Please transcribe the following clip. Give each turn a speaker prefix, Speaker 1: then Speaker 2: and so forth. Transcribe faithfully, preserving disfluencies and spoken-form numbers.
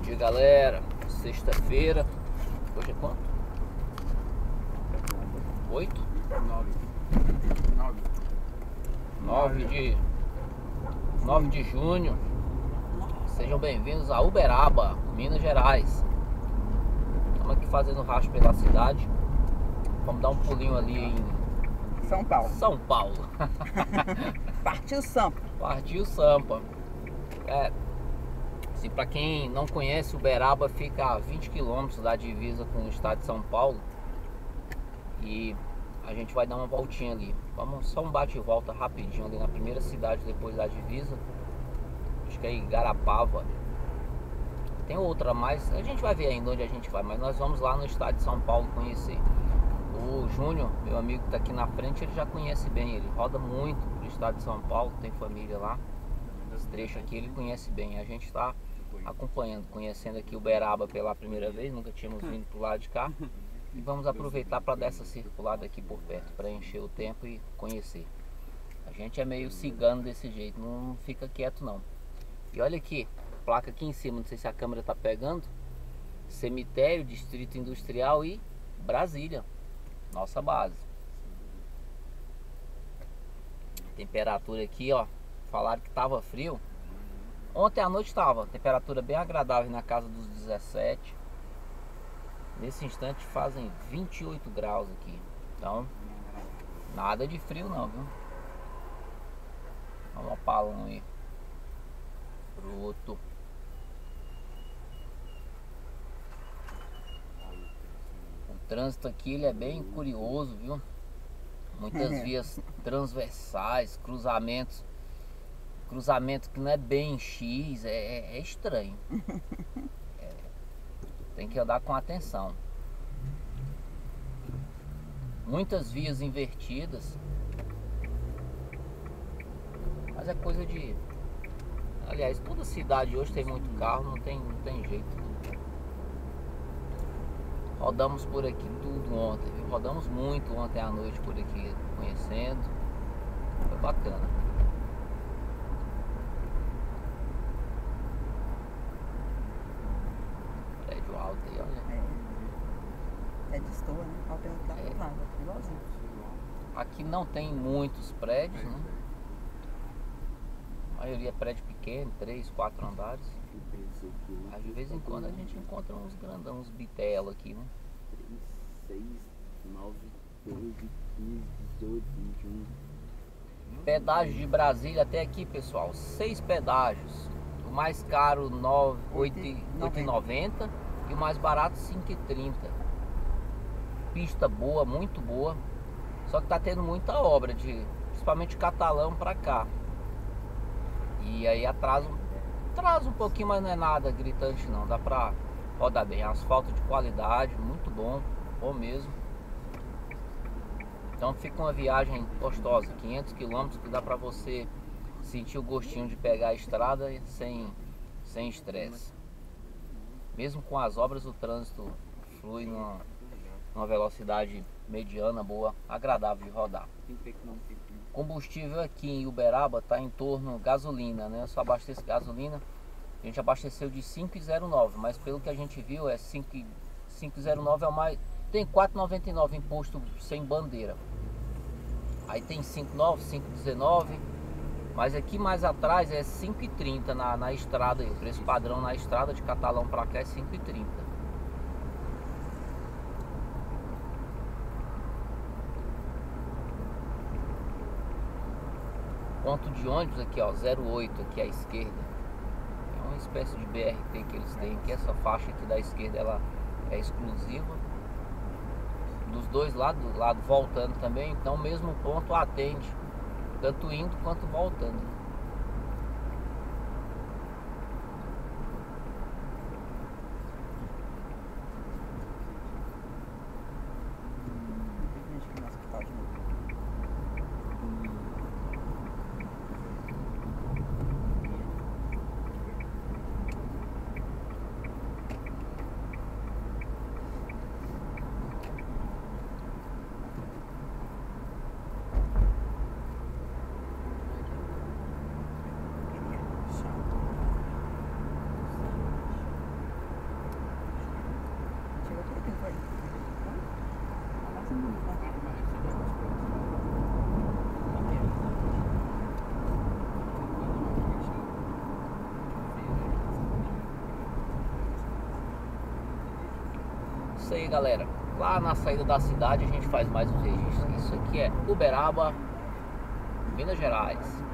Speaker 1: dia, galera. Sexta-feira. Hoje é quanto? Oito?
Speaker 2: Nove. Nove.
Speaker 1: Nove de... Nove de junho. Sejam bem-vindos a Uberaba, Minas Gerais. Estamos aqui fazendo rastro pela cidade. Vamos dar um pulinho ali em...
Speaker 2: São Paulo.
Speaker 1: São Paulo.
Speaker 2: Partiu Sampa.
Speaker 1: Partiu Sampa. É... Se para quem não conhece, Uberaba fica a vinte quilômetros da divisa com o estado de São Paulo. E a gente vai dar uma voltinha ali. Vamos só um bate e volta rapidinho ali na primeira cidade depois da divisa. Acho que é Igarapava. Tem outra mais, a gente vai ver ainda onde a gente vai, mas nós vamos lá no estado de São Paulo conhecer. O Júnior, meu amigo que está aqui na frente, ele já conhece bem, ele roda muito pro estado de São Paulo, tem família lá. Esse trecho aqui ele conhece bem. A gente está acompanhando, conhecendo aqui Uberaba pela primeira vez, nunca tínhamos vindo pro lado de cá. E vamos aproveitar para dar essa circulada aqui por perto, para encher o tempo e conhecer. A gente é meio cigano desse jeito, não fica quieto não. E olha aqui, placa aqui em cima, não sei se a câmera tá pegando. Cemitério, Distrito Industrial e Brasília, nossa base. Temperatura aqui, ó, falaram que tava frio. Ontem à noite tava, temperatura bem agradável na casa dos dezessete. Nesse instante fazem vinte e oito graus aqui. Então, nada de frio não, viu? Vamos ao palão aí. Bruto. O trânsito aqui ele é bem curioso, viu? Muitas vias transversais, cruzamentos. Cruzamento que não é bem X, é, é estranho. É, tem que andar com atenção. Muitas vias invertidas. Mas é coisa de... Aliás, toda cidade hoje tem muito carro, não tem, não tem jeito. Rodamos por aqui tudo ontem, viu? Rodamos muito ontem à noite por aqui, conhecendo. Foi bacana. Prédio alto aí, olha.
Speaker 2: É, é destoa, né? Falta outro lado, outro lado, igualzinho.
Speaker 1: Aqui não tem muitos prédios, né? A maioria é prédio pequeno, três, quatro andares. Mas de vez em quando a gente encontra uns grandão, uns bitelo aqui, né?
Speaker 3: três, seis, nove, doze, quinze, dezoito, vinte e um.
Speaker 1: Pedágio de Brasília até aqui, pessoal, seis pedágios. O mais caro oito reais e noventa centavos e o mais barato cinco reais e trinta centavos. Pista boa, muito boa. Só que tá tendo muita obra, de, principalmente Catalão pra cá. E aí atrasa, atrasa um pouquinho, mas não é nada gritante não. Dá pra rodar bem. Asfalto de qualidade, muito bom, bom mesmo. Então fica uma viagem gostosa, quinhentos quilômetros, que dá pra você sentir o gostinho de pegar a estrada sem sem estresse. Mesmo com as obras, o trânsito flui numa, numa velocidade mediana, boa, agradável de rodar. Combustível aqui em Uberaba está em torno gasolina, né? Eu só abasteço gasolina. A gente abasteceu de cinco e zero nove, mas pelo que a gente viu é cinco e zero nove é o mais... Tem quatro e noventa e nove imposto sem bandeira. Aí tem cinco e nove, cinco e dezenove. Mas aqui mais atrás é cinco e trinta na, na estrada aí. O preço padrão na estrada de Catalão para cá é cinco e trinta. Ponto de ônibus aqui, ó, zero oito aqui à esquerda. É uma espécie de B R T que eles têm aqui. Essa faixa aqui da esquerda ela é exclusiva. Dos dois lados, do lado voltando também. Então o mesmo ponto atende, tanto indo quanto voltando. isso aí, galera. Lá na saída da cidade a gente faz mais um registro. Isso aqui é Uberaba, Minas Gerais.